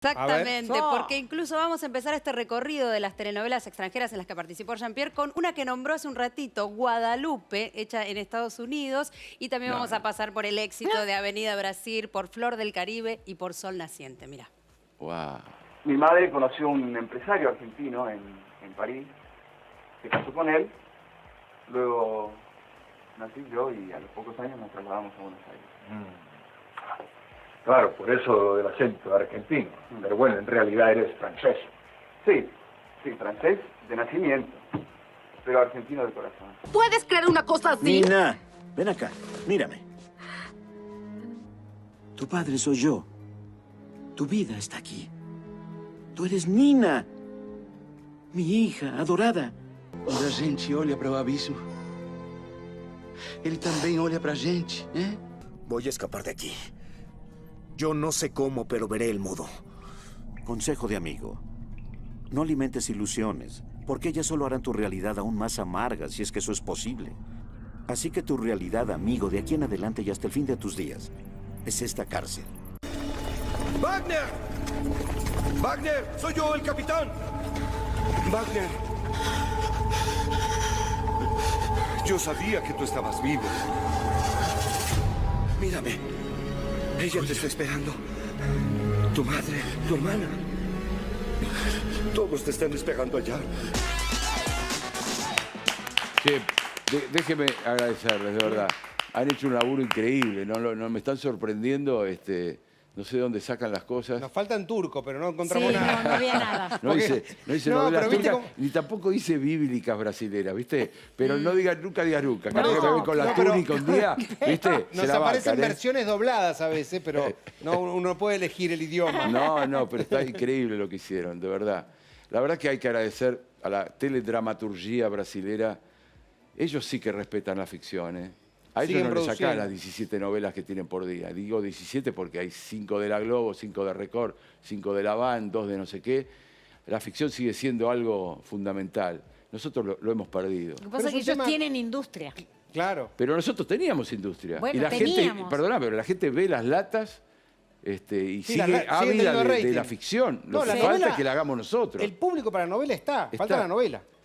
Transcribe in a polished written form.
Exactamente, porque incluso vamos a empezar este recorrido de las telenovelas extranjeras en las que participó Jean-Pierre con una que nombró hace un ratito, Guadalupe, hecha en Estados Unidos, y también vamos a pasar por el éxito de Avenida Brasil, por Flor del Caribe y por Sol Naciente. Mira. Wow. Mi madre conoció a un empresario argentino en París, se casó con él, luego nací yo y a los pocos años nos trasladamos a Buenos Aires. Claro, por eso del acento argentino. Pero bueno, en realidad eres francés. Sí, francés de nacimiento, pero argentino de corazón. ¿Puedes creer una cosa así? Nina, ven acá, mírame. Tu padre soy yo. Tu vida está aquí. Tú eres Nina, mi hija adorada. Quando a gente olha para o abismo, ele também olha para a gente, ¿eh? Voy a escapar de aquí. Yo no sé cómo, pero veré el modo. Consejo de amigo. No alimentes ilusiones, porque ellas solo harán tu realidad aún más amarga, si es que eso es posible. Así que tu realidad, amigo, de aquí en adelante y hasta el fin de tus días, es esta cárcel. ¡Wagner! ¡Wagner! ¡Soy yo, el capitán! ¡Wagner! Yo sabía que tú estabas vivo. Mírame. Ella te está esperando. Tu madre, tu hermana. Todos te están esperando allá. Che, déjeme agradecerles, de verdad. Han hecho un laburo increíble, no me están sorprendiendo, no sé de dónde sacan las cosas. Nos faltan turco, pero no encontramos nada. No había nada. No hice novelas pero viste turcas, ni tampoco hice bíblicas brasileras, ¿viste? Pero no nunca digas nunca. Cada vez que me ven con la túnica un día, ¿viste? Nos aparecen versiones dobladas a veces, pero uno no puede elegir el idioma. No, pero está increíble lo que hicieron, de verdad. La verdad que hay que agradecer a la teledramaturgia brasilera. Ellos sí que respetan la ficción, ¿eh? A ellos no les sacan las 17 novelas que tienen por día. Digo 17 porque hay 5 de la Globo, 5 de Record, 5 de la Van, 2 de no sé qué. La ficción sigue siendo algo fundamental. Nosotros lo hemos perdido. Lo que pasa es que ellos tienen industria. Claro. Pero nosotros teníamos industria. Bueno, y la gente, perdona, pero la gente ve las latas y sigue ávida de la ficción. Lo que falta es que la hagamos nosotros. El público para la novela está. Falta la novela.